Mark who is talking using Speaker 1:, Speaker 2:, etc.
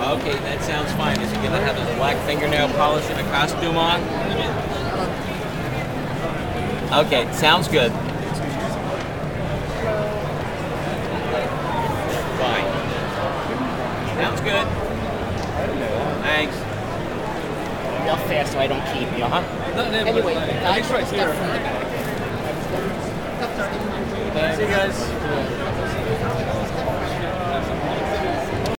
Speaker 1: Okay, that sounds fine. Is he gonna have his black fingernail polish and a costume on? Okay, sounds good. Fine. Sounds good. Thanks.
Speaker 2: Real fast so I don't keep you, huh? Anyway, guys, stuff from the back.
Speaker 1: See you guys.